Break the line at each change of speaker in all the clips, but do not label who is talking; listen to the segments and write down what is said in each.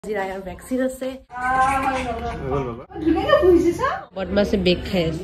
Raya vaccine ase. Badmase bake khai ase.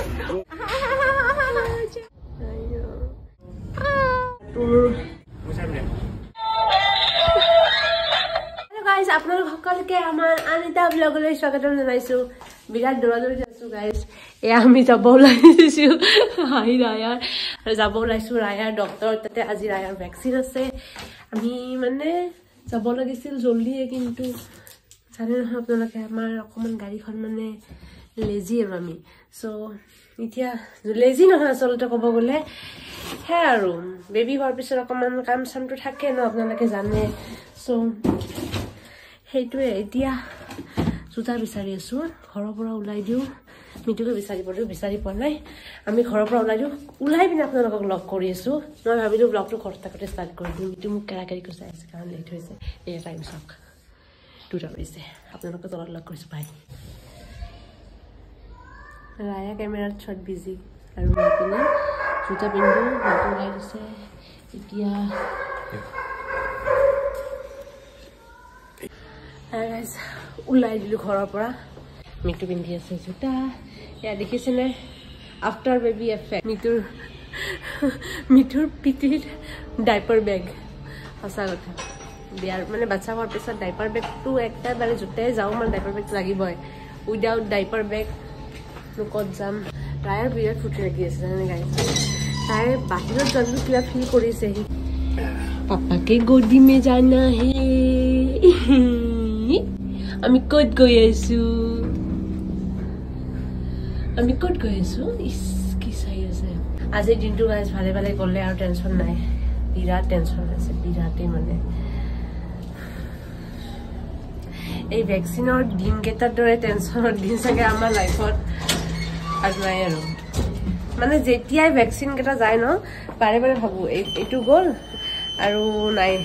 Hello guys, আপোনালোক সকলকে আমাৰ আনিতা ব্লগলৈ স্বাগতম জনাইছো। বিৰাট দৌৰা-দৌৰি আছো guys। এয়া আমি যাব ওলাইছো হাই ৰায়াৰ আৰু যাব ওলাইছো ৰায়াৰ ডক্টৰ তাতে আজি ৰায়াৰ ভ্যাকচিন আছে। আমি মানে যাব লাগিছিল জলদি কিন্তু জানে নহয় আপোনালোকে আমাৰ অকমান গাড়ীখন মানে লেজি আৰু আমি সো এতিয়া লেজি নহয় আচলতে ক'ব গ'লে হে আৰু বেবি হোৱাৰ পিছত অকমান কাম চামটো থাকে ন আপোনালোকে জানে সো সেইটোৱে এতিয়া জোতা বিচাৰি আছো ঘৰৰ পৰা ওলাই দিও মিটুকে বিচাৰি পোৱা নাই আমি ঘৰৰ পৰা ওলাই পিনে আপোনালোকক লগ কৰি আছো মই ভাবিলো ব্লগটো ঘৰতে ষ্টাৰ্ট কৰি দিম মিটু মোক কেৰাকেৰি কৰি চাই আছে কাৰণ লেট হৈছে এই টাইম চক 2টা হৈছে আপোনালোকক তলত লগ কৰিছো বাই ৰায়া কেমেৰাত শ্বট বিজি আৰু মই পিনে জোতা পিন্ধো মিটু ওলাই দিছে এতিয়া guys ulai dilu khorar pora mitu pindi ase juta ya dekhise after baby effect mitur pitir diaper bag asa kotha biar mane bacha hor pesar diaper bag tu ekta bare jute jao man diaper bag lagiboy without diaper bag no kot jam raya birat futi lagi ase jane guys tai bahirot jantu kiba feel korise hi papa ke godi mein jana hai আমি কত গৈ আছো is কি চাই আছে আজি দিনটো guys ভালে ভালে গ'লে আৰু টেনচন নাই বিৰাট টেনচন আছে বিৰাটেই মানে এই ভ্যাকচিনৰ দিন কেইটাৰ দৰে টেনচনৰ দিন চাগে আমাৰ লাইফত আৰু নাই আৰু মানে যেতিয়াই ভ্যাকচিন কেইটা যায় ন বাৰে বাৰে ভাবো এইটো গ'ল আৰু নাই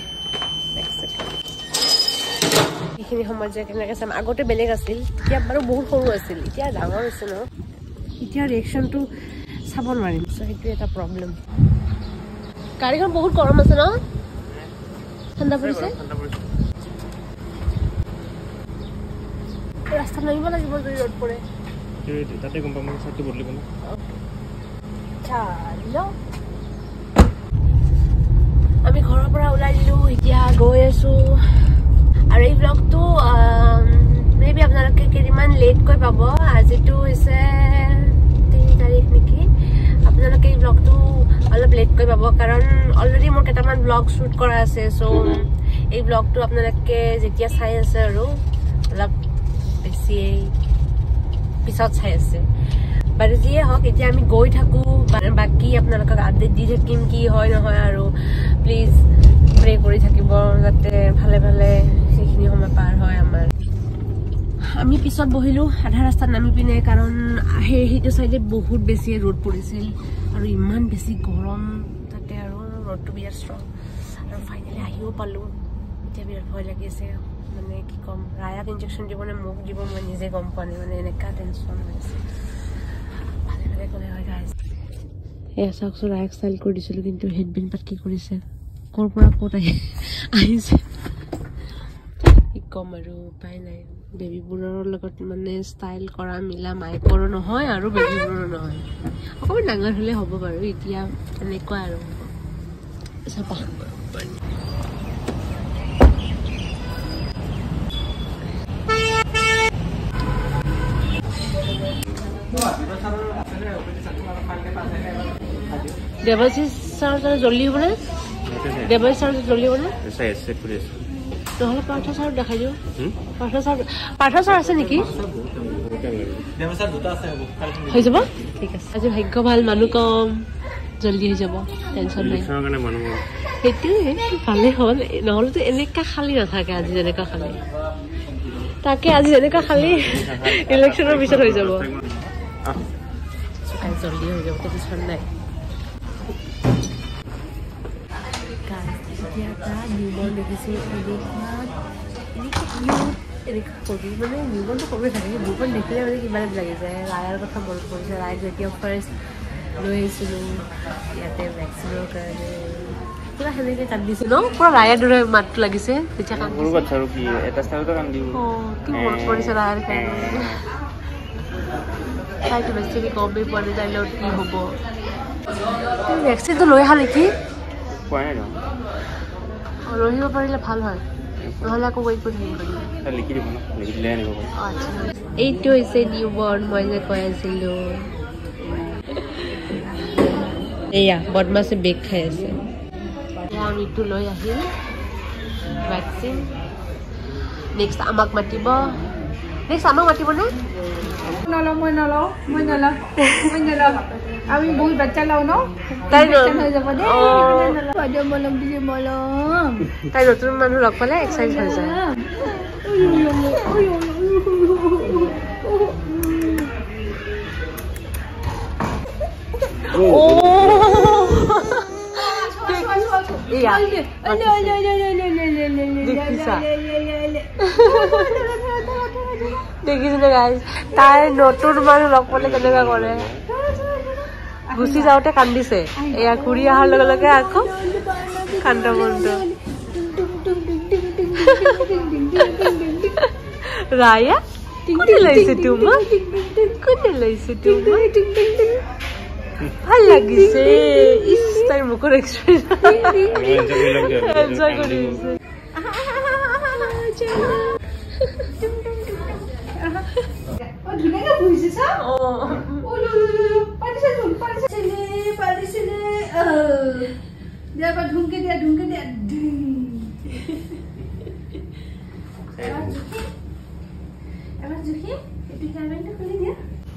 এইখিনি সময় যে কেনেকৈ চাম আগতে বেলেগ আছিল এতিয়া বাৰু বহুত সৰু আছিল এতিয়া ডাঙৰ হৈছে ন এতিয়া ৰিয়েকশ্যনটো চাব নোৱাৰিম চ' সেইটো এটা প্ৰব্লেম গাড়ীখন বহুত গৰম আছে ন ঠাণ্ডা পৰিছে ৰাস্তাত নামিব লাগিব যদি ৰ'দ পৰে তাতে গম পাম চাইটো বদলিব না আমি ঘৰৰ পৰা ওলাই দিলো এতিয়া গৈ আছো আৰু এই ব্লগটো মেবি আপোনালোকে কেইদিনমান লেট কৈ পাব আজিটো হৈছে 3 তাৰিখ নেকি আপোনালোকে এই ব্লগটো অলপ লেট কৈ পাব কাৰণ অলৰেডি মোৰ কেইটামান ব্লগ শ্বুট কৰা আছে চ' এই ব্লগটো আপোনালোকে যেতিয়া চাই আছে আৰু অলপ বেছি পিছত চাই আছে বাৰু যিয়ে হওক এতিয়া আমি গৈ থাকো বাকী আপোনালোকক আপডেট দি থাকিম কি হয় নহয় আৰু প্লিজ প্ৰে কৰি থাকিব যাতে ভালে ভালে সেইখিনি সময় পাৰ হয় আমাৰ আমি পিছত বহিলো আধা ৰাস্তাত নামি পিনে কাৰণ সেইটো চাইডে বহুত বেছি ৰ'দ পৰিছিল আৰু ইমান বেছি গৰম তাতে আৰু ৰ'দটো বিৰাট ষ্ট্ৰং আৰু ফাইনেলি আহিও পালো এতিয়া বিৰাট ভয় লাগি আছে মানে কি ক'ম ৰায়াক ইনজেকশ্যন দিব নে মোক দিব মই নিজে গম পোৱা নাই মানে এনেকুৱা টেনশ্যন হৈ আছে ভালে ভালে গ'লে হয় গাইজ এয়া চাওকচোন ৰায়াক ষ্টাইল কৰি দিছিলোঁ কিন্তু হেডবেণ্ড পাত কি কৰিছে ক'ৰ পৰা ক'ত আহিছে কি ক'ম আৰু উপায় নাই বেবীবোৰৰ লগত মানে ষ্টাইল কৰা মিলা মাইকৰো নহয় আৰু বেবীবোৰো নহয় অকণমান ডাঙৰ হ'লে হ'ব বাৰু এতিয়া এনেকুৱা আৰু চাপা দেৱাশিষ ছাৰ জল্দি হ'বনে দেৱাশিষ ছাৰ জল্দি হ'বনে নহ'লে পাৰ্থ ছাৰক দেখাই দিওঁ পাৰ্থ ছাৰ আছে নেকি হৈ যাব ঠিক আছে আজি ভাগ্য ভাল মানুহ কম জল্দি হৈ যাব টেনশ্যন নাই সেইটোৱে ভালে হ'ল নহ'লেতো এনেকুৱা খালী নাথাকে আজি যেনেকুৱা খালী তাকে আজি যেনেকুৱা খালী ইলেকশ্যনৰ পিছত হৈ যাব জল্দি হৈ যাব টেনশ্যন নাই নিউবৰ্ণ দেখিছোঁ এনেকুৱা কবি মানে নিউবৰ্ণটো কমেই থাকে নিউবৰ্ণ দেখিলে মানে কিমান লাগি যায় ৰায়াৰ কথা মনত পৰিছে ৰায়াক যেতিয়া ফাৰ্ষ্ট লৈ আহিছিলোঁ ইয়াতে ভেকচিনৰ কাৰণে পুৰা হেনেকে কান্দিছে ন পুৰা ৰায়া দৰে মাতটো লাগিছে তেতিয়া কান্দিছে
সৰু বাচ্চাৰো কি এটা ষ্টাইলতে কান্দিব
কি মনত পৰিছে ৰায়াৰ কাৰণে তাইতো বেছিকে গমেই পোৱা নাই তাইৰ লগত কি হ'ব তুমি ভেকচিনটো লৈ আহা নেকি
পোৱা নাই
লৈ আহিব পাৰিলে ভাল হয় নহ'লে আকৌ ৱেইট কৰি থাকিব লাগিব
লিখি দিব ন লিখি দিলে আনিব পাৰিম
আচ্ছা এইটো হৈছে নিউ বৰ্ণ মই যে কৈ আছিলোঁ এয়া বদমাছে বেগ খাই আছে আমি ইটো লৈ আহিম ভেকচিন নেক্সট আমাক মাতিব নে
মই নলওঁ আমি বহুত বাচ্চা লওঁ ন
তাই নতুন মানুহ লগ পালে এক্সাৰচাইজ হৈ যায় দেখিছিলে গাইজ তাই নতুন মানুহ লগ পালে কেনেকুৱা কৰে গুচি যাওঁতে কান্দিছে এয়া ঘূৰি অহাৰ লগে লগে আকৌ কান্দ মনটো ৰায়া কোনে লৈছে তোমাক ভাল লাগিছে ইছ তাইৰ মুখৰ এক্সপ্ৰেছন এনজয় কৰি দিছে
ঢুমকে দিয়া এবার জুখি একটু ক্যামেরাটা খুলে দিয়া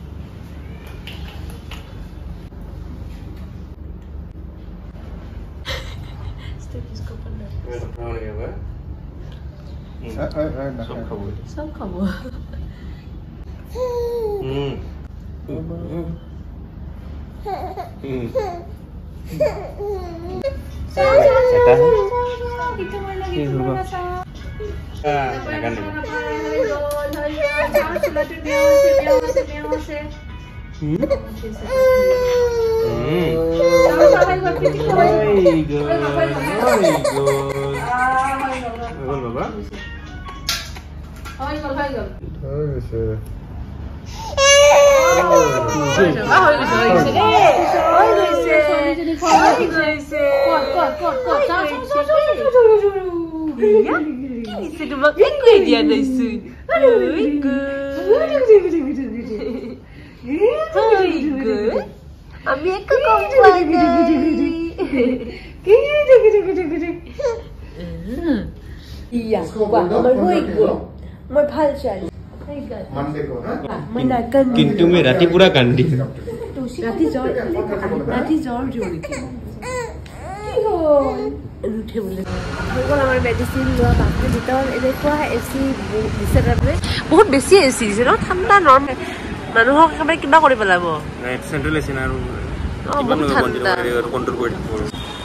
সব খাবো আমি একো কম পোৱা মই ভাল ছোৱালী
কিন্তু মই ৰাতি পুৰা কান্দি
ৰাতি জ্বৰ জোৰ নেকি নুঠে বোলে হৈ গ'ল আমাৰ মেডিচিন লোৱা বাকীৰ ভিতৰত এনেকুৱা এচি দিছে তাৰমানে বহুত বেছি এচি দিছে ন ঠাণ্ডা নৰ্মেল মানুহক একেবাৰে কিবা কৰি পেলাব
চেণ্ট্ৰেল এচি আৰু কণ্ট্ৰল কৰি থাকিব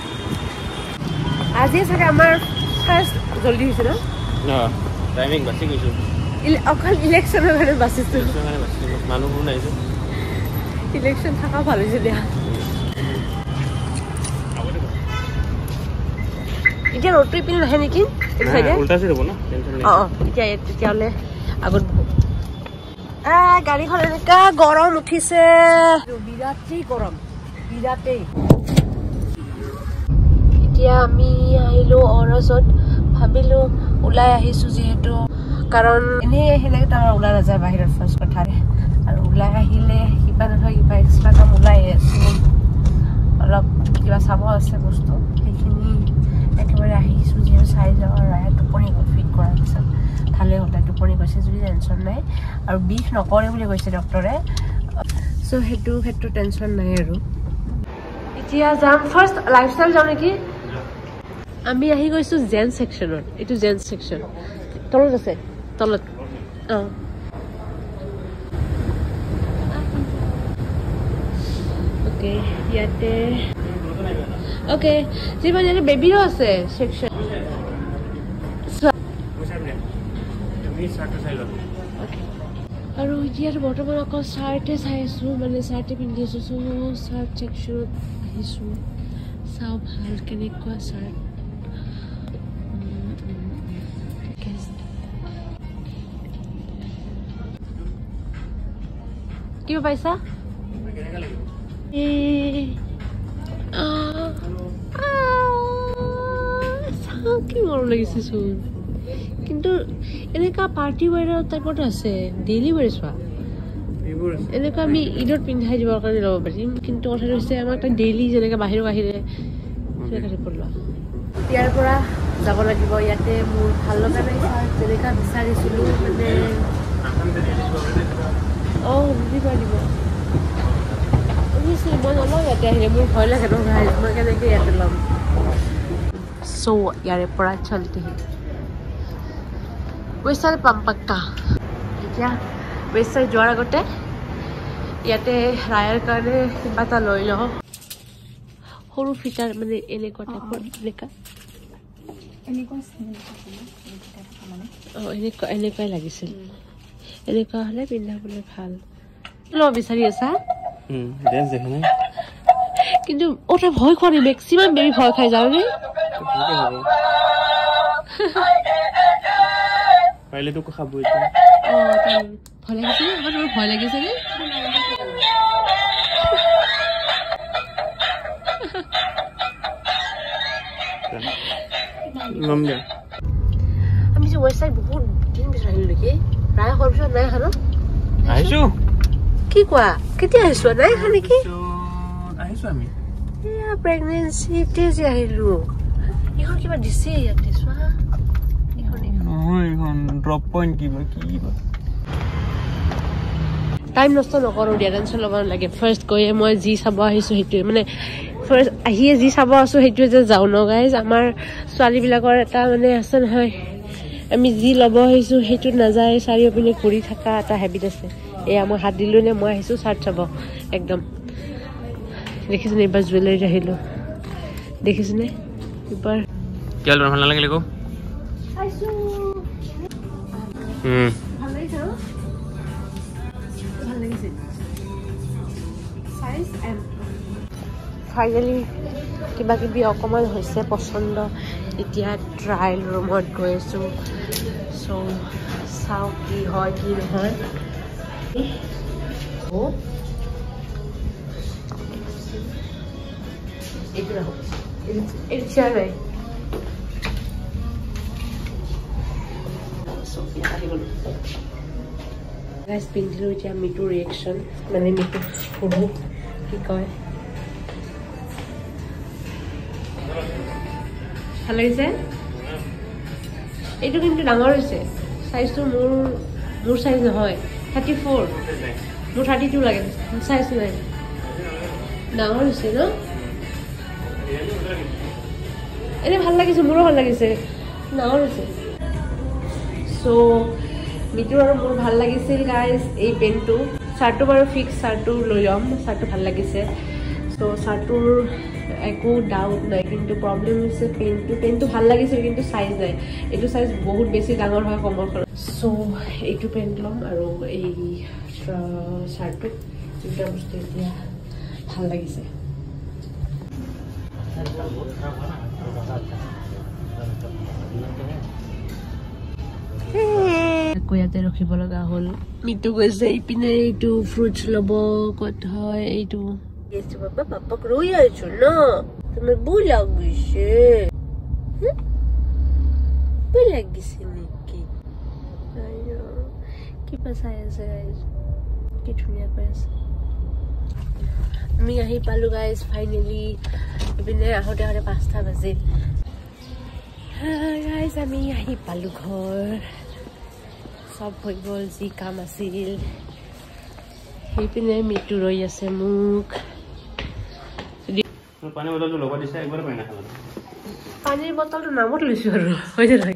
আজি চাগে আমাৰ ফাৰ্ষ্ট জলদি হৈছে ন
টাইমিং বাচি গৈছোঁ
অকল ইলেকশ্যনৰ কাৰণে বাচিছোঁ
মানুহবোৰ নাহিছে
ইলেকশ্যন থকা ভাল হৈছে দিয়া এতিয়া ৰ'দটো ইপিনে নাহে নেকি তেতিয়াহ'লে আগত গাড়ীখন এনেকুৱা গৰম উঠিছে বিৰাটেই গৰম বিৰাটেই এতিয়া আমি আহিলোঁ অৰজত ভাবিলোঁ ওলাই আহিছোঁ যিহেতু কাৰণ এনেই সেনেকৈ তাৰ ওলাই নাযায় বাহিৰত ফাৰ্ষ্ট কথাৰে আৰু ওলাই আহিলে কিবা নহয় কিবা এক্সট্ৰা কাম ওলাই আছোঁ অলপ কিবা চাব আছে বস্তু সেইখিনি একেবাৰে আহিছোঁ যিহেতু চাই যাওঁ আৰু ৰায়ে টোপনি গ'ল ফিট কৰাৰ পিছত ভালে হ'ল তাই টোপনি গৈছে যদি টেনশ্যন নাই আৰু বিষ নকৰে বুলি কৈছে ডক্টৰে চ' সেইটো ক্ষেত্ৰত টেনশ্যন নাই আৰু এতিয়া যাম ফাৰ্ষ্ট লাইফষ্টাইল যাওঁ নেকি আমি আহি গৈছোঁ জেন্টছ ছেকশ্যনত এইটো জেন্টছ ছেকশ্যন তলত আছে তলত অঁ অ'কে ইয়াতে অ'কে যিমান ইয়াতে বেবীৰো আছে ছেকশ্যন আৰু এতিয়াতো বৰ্তমান অকল চাৰ্টে চাই আছোঁ মানে চাৰ্টে পিন্ধি আছোঁ চ' চাৰ্ট ছেকশ্যনত আহিছোঁ চাও ভাল কেনেকুৱা চাৰ্ট কিবা পাইছা কি মৰম লাগিছে চোন কিন্তু এনেকুৱা পাৰ্টি ৱেয়াৰ টাইপত আছে ডেইলি ৱেয়াৰ চোৱা এনেকুৱা আমি ঈদত পিন্ধাই দিবৰ কাৰণে ল'ব পাৰিম কিন্তু কথাটো হৈছে আমাক তাত ডেইলি যেনেকৈ বাহিৰত আহিলে তেনেকুৱা টাইপত লোৱা ইয়াৰ পৰা যাব লাগিব ইয়াতে মোৰ ভাল লগা নাই যেনেকুৱা বিচাৰিছিলোঁ মানে দিব মই নলওঁ ইয়াতে আহিলে মোৰ ভয় লাগে নহয় মই কেনেকৈ ইয়াতে ল'ম চ' ইয়াৰে পৰা চলতে ৱেষ্টাৰ পাম পাক্কা এতিয়া ৱেষ্টাৰ যোৱাৰ আগতে ইয়াতে ৰায়াৰ কাৰণে কিবা এটা লৈ লওঁ সৰু ফিটাৰ মানে এনেকুৱা টাইপৰ এনেকুৱাই লাগিছিল এনেকুৱা হ'লে পিন্ধাবলৈ ভাল ল'ব বিচাৰি আছা কিন্তু তই ভয় খোৱা নাই মেক্সিমাম বেবি ভয় খাই যাওঁনে
পাৰিলেতো খাব
ভয় লাগিছে নে তোমাৰ ভয় লাগিছে নে আমি যে ৱেবছাইট বহুত দিন পিছত আহিলো নেকি প্ৰায় হোৱাৰ পিছত নাই অহা ন
আহিছো
কি কোৱা কেতিয়া আহিছো নাই অহা নেকি
আহিছো আমি
প্ৰেগনেঞ্চি যে আহিলো এইখন কিবা দিছে ইয়াতে চোৱা
এইখন ড্ৰপ পইণ্ট কিবা
টাইম নষ্ট নকৰো দিয়া টেনশ্যন ল'ব নালাগে ফাৰ্ষ্ট গৈয়ে মই যি চাব আহিছোঁ সেইটোৱে মানে ফাৰ্ষ্ট আহিয়ে যি চাব আছোঁ সেইটোৱে যে যাওঁ ন গাইজ আমাৰ ছোৱালীবিলাকৰ এটা মানে আছে নহয় আমি যি ল'ব আহিছোঁ সেইটোত নাযায় চাৰিওপিনে ঘূৰি থকা এটা হেবিট আছে এয়া মই হাত দিলোঁ নে মই আহিছোঁ চাৰ্ট চাব একদম দেখিছেনে এইবাৰ জুৱেলাৰীত আহিলোঁ দেখিছেনে এইবাৰ
ভাল নালাগিলে কো
ভাল লাগিছে ন ভাল লাগিছে চাইজ এম ফাইনেলি কিবা কিবি অকণমান হৈছে পচন্দ এতিয়া ট্ৰায়েল ৰুমত গৈ আছোঁ চ' চাওঁ কি হয় কি নহয় এইটো ৰাখোঁ এইটো চিয়াৰ নাই পিন্ধিলোঁ এতিয়া মিটু ৰিয়েকশ্যন মানে মিটু সুধো কি কয় ভাল লাগিছে এইটো কিন্তু ডাঙৰ হৈছে চাইজটো মোৰ চাইজ নহয় 34 মোৰ 32 লাগে চাইজ নাই ডাঙৰ হৈছে ন এনেই ভাল লাগিছে মোৰো ভাল লাগিছে ডাঙৰ হৈছে চ' মিটুৰ আৰু মোৰ ভাল লাগিছিল গাইজ এই পেণ্টটো চাৰ্টটো বাৰু ফিক্স চাৰ্টটো লৈ ল'ম চাৰ্টটো ভাল লাগিছে চ' চাৰ্টটোৰ একো ডাউট নাই কিন্তু প্ৰব্লেম হৈছে পেণ্টটো ভাল লাগিছিল কিন্তু চাইজ নাই এইটো চাইজ বহুত বেছি ডাঙৰ হয় কমৰ কাৰণে চ' এইটো পেণ্ট ল'ম আৰু এই চাৰ্টটো দুটা বস্তু এতিয়া ভাল লাগিছে ইয়াতে ৰখিব লগা হ'ল মিটু গৈছে ইপিনে এইটো ফ্ৰুটছ ল'ব ক'ত হয় এইটো বাবা পাপাক ৰৈ আছো ন তুমি ভুল লাগিছে ভুল লাগিছে নেকি কিবা চাই আছে গাইজ কি ধুনীয়া কৈ আছে আমি আহি পালো গাইজ ফাইনেলি ইপিনে আহোঁতে 5টা বাজিল গাইজ আমি আহি পালো ঘৰ সব হৈ গ'ল যি কাম আছিল সেইপিনে মিটু ৰৈ আছে মোক
পানী বটলটো লগত দিছে একবাৰ পাই নাখালা
পানীৰ বটলটো নামত লৈছোঁ আৰু হৈ যায়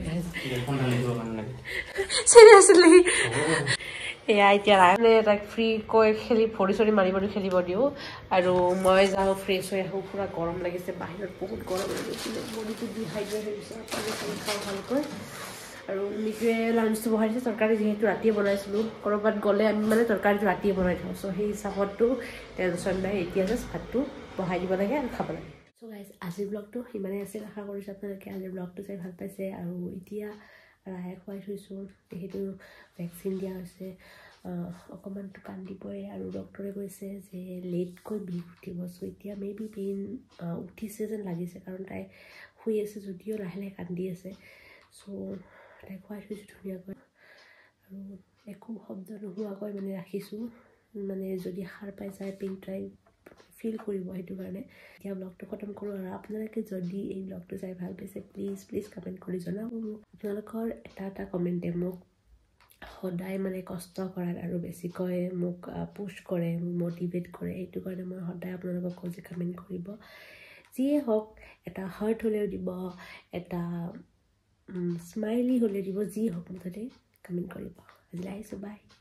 চিৰিয়াছলি এয়া এতিয়া ৰায়নে তাইক ফ্ৰী কৈ খেলি ভৰি চৰি মাৰি মাৰি খেলিব দিওঁ আৰু মই যাওঁ ফ্ৰেছ হৈ আহোঁ পুৰা গৰম লাগিছে বাহিৰত বহুত গৰম লাগিছিলে বডিটো ডিহাইড্ৰেট হৈ গৈছে পানী চানী খাওঁ ভালকৈ আৰু মিটুৱে লাঞ্চটো বহাই দিছে তৰকাৰী যিহেতু ৰাতিয়ে বনাইছিলোঁ ক'ৰবাত গ'লে আমি মানে তৰকাৰীটো ৰাতিয়ে বনাই থওঁ চ' সেই হিচাপততো টেনশ্যন নাই এতিয়া জাষ্ট ভাতটো বহাই দিব লাগে আৰু খাব লাগে সো গাইজ আজিৰ ব্লগটো সিমানেই আছিল আশা কৰিছোঁ আপোনালোকে আজিৰ ব্লগটো চাই ভাল পাইছে আৰু এতিয়া ৰায়া খুৱাই থৈছোঁ যিহেতু ভেকচিন দিয়া হৈছে অকণমানটো কান্দিবই আৰু ডক্টৰে কৈছে যে লেটকৈ বিষ উঠিব চ' এতিয়া মেবি পেইন উঠিছে যেন লাগিছে কাৰণ তাই শুই আছে যদিও লাহে লাহে কান্দি আছে চ' তাই খুৱাই থৈছোঁ ধুনীয়াকৈ আৰু একো শব্দ নোহোৱাকৈ মানে ৰাখিছোঁ মানে যদি সাৰ পাই যায় পেইন তাই ফিল কৰিব সেইটো কাৰণে এতিয়া ব্লগটো খতম কৰোঁ আৰু আপোনালোকে যদি এই ব্লগটো চাই ভাল পাইছে প্লিজ কমেণ্ট কৰি জনাব মোক আপোনালোকৰ এটা কমেণ্টে মোক সদায় মানে কষ্ট কৰাত আৰু বেছিকৈ মোক পুছ কৰে মোক মটিভেট কৰে সেইটো কাৰণে মই সদায় আপোনালোকক কওঁ যে কমেণ্ট কৰিব যিয়ে হওক এটা হাৰ্ট হ'লেও দিব এটা স্মাইলি হ'লে দিব যি হওক মুঠতে কমেণ্ট কৰিব আজিলৈ আহিছোঁ বাই